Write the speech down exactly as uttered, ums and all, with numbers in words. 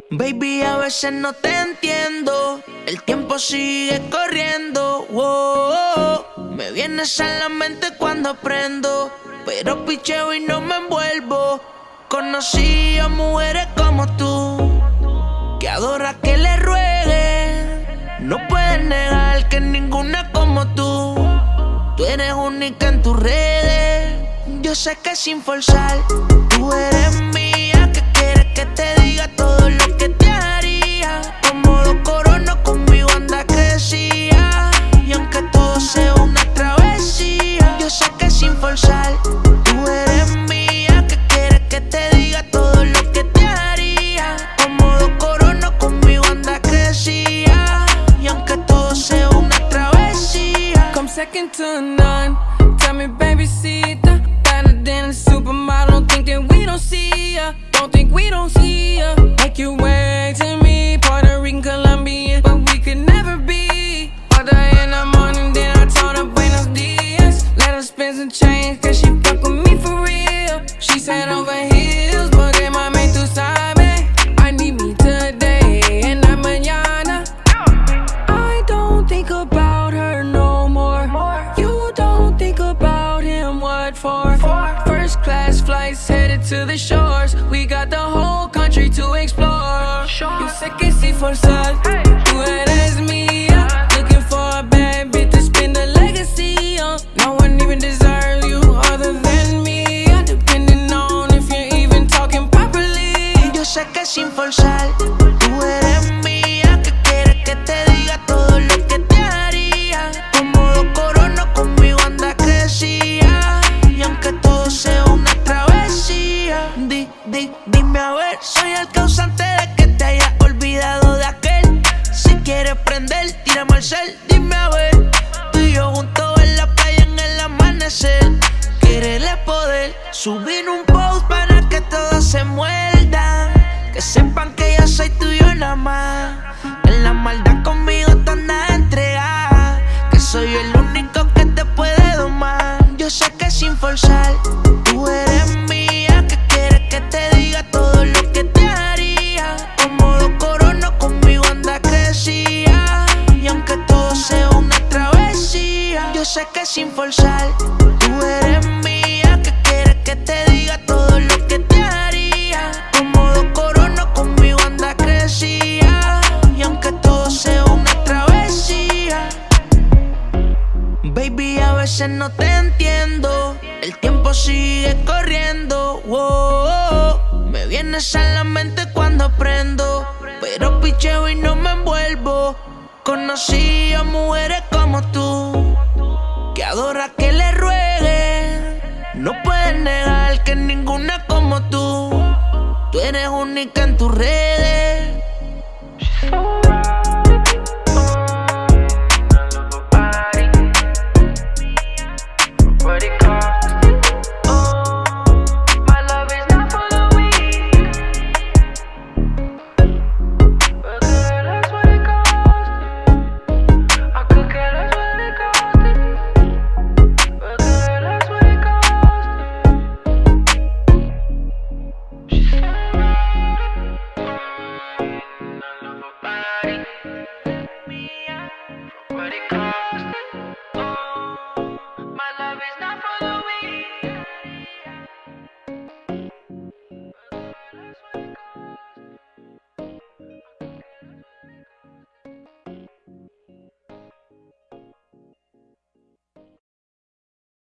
Baby, a veces no te entiendo. El tiempo sigue corriendo. Wow, me vienes a la mente cuando aprendo, pero picheo y no me envuelvo. Conocí a mujeres como tú, que adora que le rueguen. No puedes negar que ninguna como tú. Tú eres única en tus redes. Yo sé que sin forzar, tú eres mía. Que quieres que te diga todo lo que te haría. Como dos coronas conmigo anda crecía. Y aunque todo sea una travesía, yo sé que sin forzar, tú eres mía. Que quieres que te diga todo lo que te haría. Como dos coronas conmigo anda crecía. Y aunque todo sea una travesía. Come second to none. Tell me, babysita, better than a supermodel. Don't think that we don't see ya. Don't think we don't see ya. Make your way to me, Puerto Rican, Colombian, but we could never be. Order in the morning, then I told her buenos dias. Let her spend some change, cause she fuck with me for real. She said over heels, porque mami tú sabes. I need me today and not mañana. I don't think about her no more. You don't think about him, what for? First class flights headed to the shores. We got the whole country to explore. Yo sé que si forzar, tú eres mía. Looking for a bad bitch to spend a legacy on. No one even deserves you other than me. Depending on if you're even talking properly. Yo sé que sin forzar, tú eres mía. Que quieres que te diga todo lo que te haría. Como dos coronas conmigo anda crecía. Y aunque todo sea una travesía, di, di, dime a ver, soy el causante de que te hayas olvidado de aquel. Si quieres prender, tírame al cel, dime a ver. Tú y yo juntos en la playa en el amanecer. Quieres poder subir un post para que todos se muerdan. Que sepan que yo soy tuyo nada más. En la maldad conmigo te andas entregada. Que soy el único que te puede domar. Yo sé que sin forzar, tú eres mía. Que quieres que te diga todo lo que te haría. Como dos coronas conmigo anda crecía. Y aunque todo sea una travesía, yo sé que sin forzar, tú eres mía. Que quieres que te diga todo lo que te haría. Como dos coronas conmigo anda crecía. Y aunque todo sea una travesía. Baby, a veces no te entiendo. El tiempo sigue corriendo. Wow, me vienes a la mente cuando aprendo, pero picheo y no me envuelvo. Conocí a mujeres como tú, que adora que le rueguen. No puedes negar que ninguna como tú. Tú eres única en tus redes.